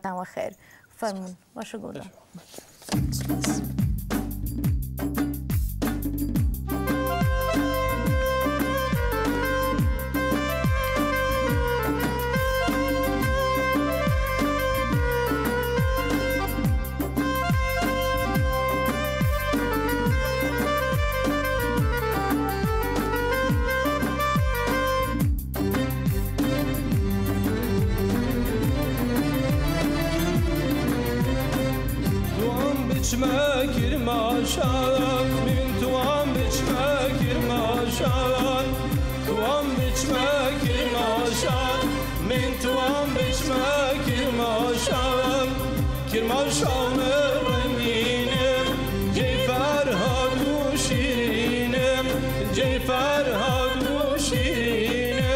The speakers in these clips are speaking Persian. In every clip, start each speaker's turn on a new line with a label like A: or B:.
A: وقتم خیر. فرمون باشه گودا.
B: ماشان من توام بچمکر ماشان توام بچمکر ماشان من توام بچمکر ماشان کرماشان رنگینم جی فرهاد و شیرینم جی فرهاد و شیرینم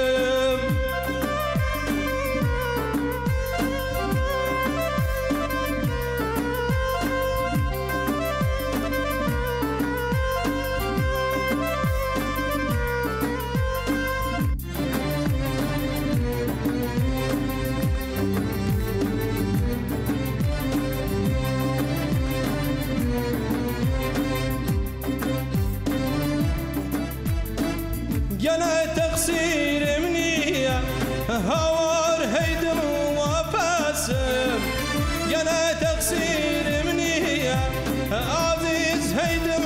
B: يانا تقصير منية هوار هيدم وفاسم يانا تقصير منية عزيز هيدم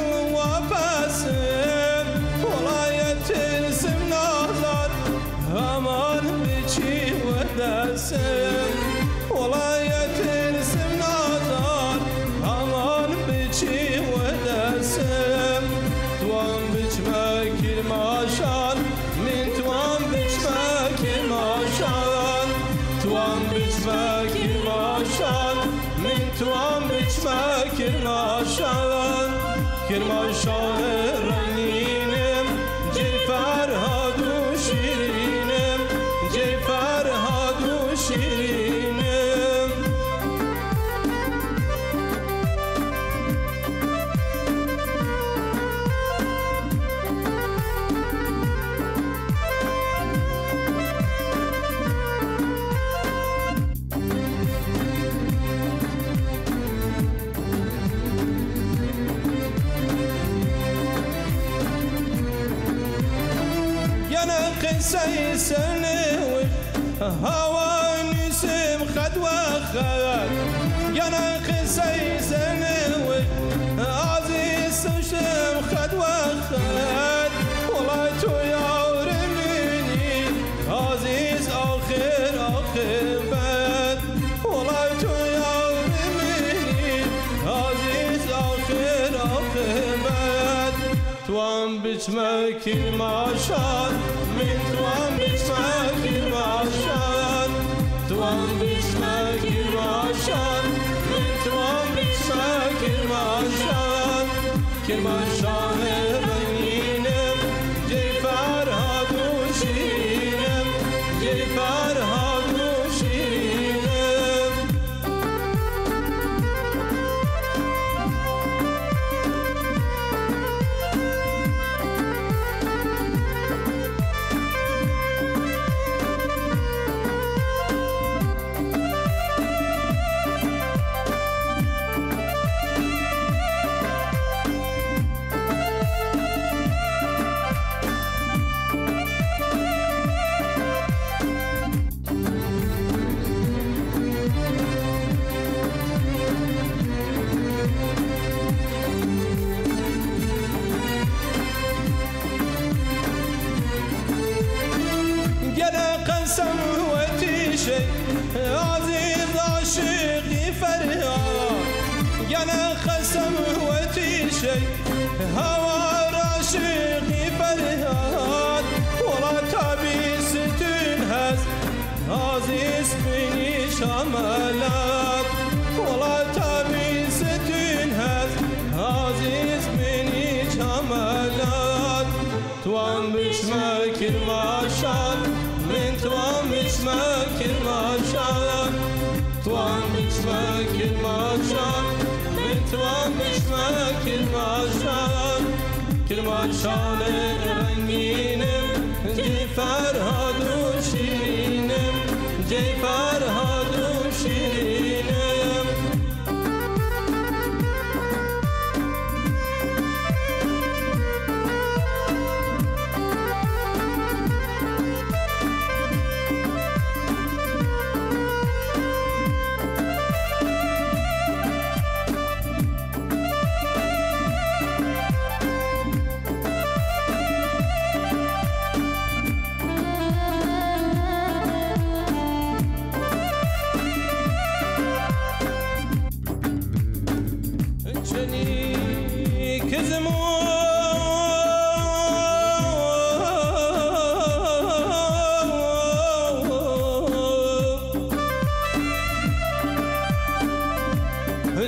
B: وفاسم والله يترسم نظر همان بشي وداسم والله يترسم نظر همان بشي وداسم توام بجمك ماشان من توام بجمك ماشان توام بجمك ماشان من توام بجمك ماشان کرماشان رنگینم جی فرهاد و شیرینم جی فرهاد و شیرینم قصي سنوي هوا نسم خد وخد يانا قصي سنوي عزيز وشم خد وخد والله تو يا رميني عزيز آخر آخر بد والله تو يا رميني عزيز آخر آخر بد توام بجمك الماشان من توام بجمك الماشان توام بجمك الماشان من توام بجمك الماشان كرماشان رنگینم جی فرهاد و شیرینم جی فرهاد و شیرینم قسم وتيشي عزيز عاشقي فرهاد يانا قسم وتيشي هوا عاشقي فرهاد ولا تبيس تنهز عزيز بني شمالات ولا تبيس تنهز عزيز بني شمالات توام بشمك الماشان من توام بجمك الماشان توام بجمك الماشان من توام بجمك الماشان کرماشان رنگینم جی فرهاد و شیرینم جی فرهاد و شیرینم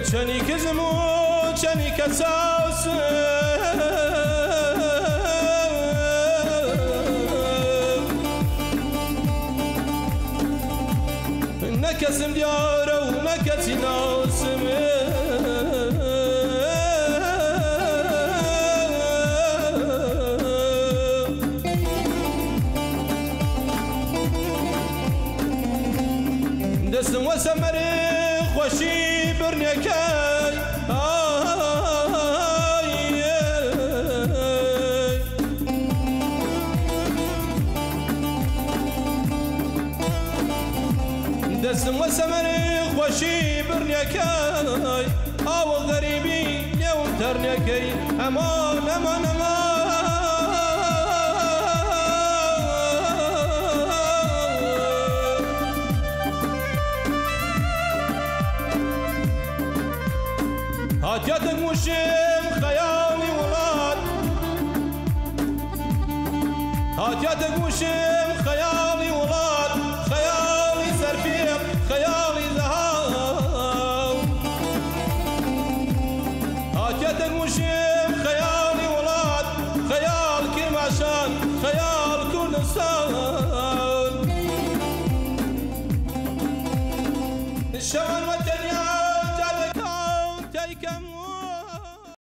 B: چنی کزم و چنی کساس نکسم دیاره و نکسی ناسم دستم و سمر خوشی برنکی دستم و سمر خوشی برنکی آو غریبی نیون ترنکی امان امان امان هاتياتك مشم خيالي ولاد هاتياتك مشم خيالي ولاد خيالي سرفيق خيالي ذهب هاتياتك مشم خيالي ولاد خيال كرماشان خيال كردستان الشمال وطني